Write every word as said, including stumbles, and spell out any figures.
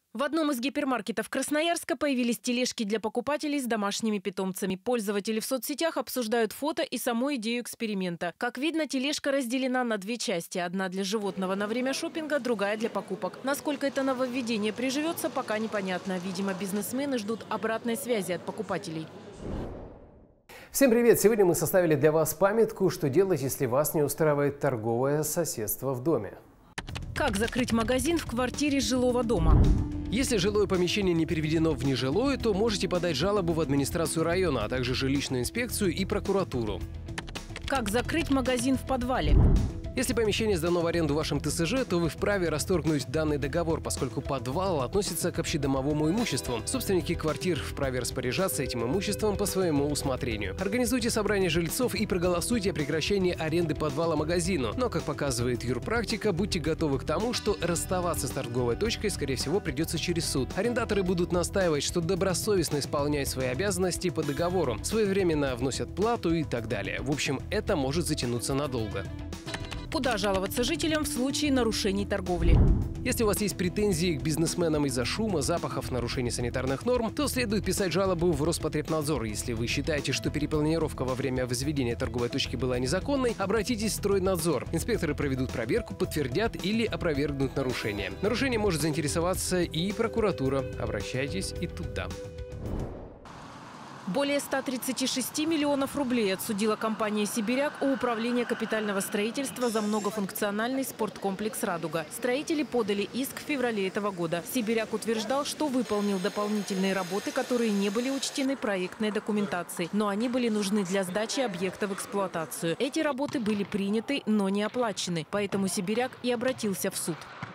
В одном из гипермаркетов Красноярска появились тележки для покупателей с домашними питомцами. Пользователи в соцсетях обсуждают фото и саму идею эксперимента. Как видно, тележка разделена на две части. Одна для животного на время шопинга, другая для покупок. Насколько это нововведение приживется, пока непонятно. Видимо, бизнесмены ждут обратной связи от покупателей. Всем привет! Сегодня мы составили для вас памятку, что делать, если вас не устраивает торговое соседство в доме. Как закрыть магазин в квартире жилого дома? Если жилое помещение не переведено в нежилое, то можете подать жалобу в администрацию района, а также жилищную инспекцию и прокуратуру. Как закрыть магазин в подвале? Если помещение сдано в аренду вашим Т С Ж, то вы вправе расторгнуть данный договор, поскольку подвал относится к общедомовому имуществу. Собственники квартир вправе распоряжаться этим имуществом по своему усмотрению. Организуйте собрание жильцов и проголосуйте о прекращении аренды подвала магазину. Но, как показывает юрпрактика, будьте готовы к тому, что расставаться с торговой точкой, скорее всего, придется через суд. Арендаторы будут настаивать, что добросовестно исполняют свои обязанности по договору, своевременно вносят плату и так далее. В общем, это может затянуться надолго. Куда жаловаться жителям в случае нарушений торговли? Если у вас есть претензии к бизнесменам из-за шума, запахов, нарушений санитарных норм, то следует писать жалобу в Роспотребнадзор. Если вы считаете, что перепланировка во время возведения торговой точки была незаконной, обратитесь в Стройнадзор. Инспекторы проведут проверку, подтвердят или опровергнут нарушение. Нарушение может заинтересоваться и прокуратура. Обращайтесь и туда. Более ста тридцати шести миллионов рублей отсудила компания «Сибиряк» у управления капитального строительства за многофункциональный спорткомплекс «Радуга». Строители подали иск в феврале этого года. «Сибиряк» утверждал, что выполнил дополнительные работы, которые не были учтены в проектной документации, но они были нужны для сдачи объекта в эксплуатацию. Эти работы были приняты, но не оплачены, поэтому «Сибиряк» и обратился в суд.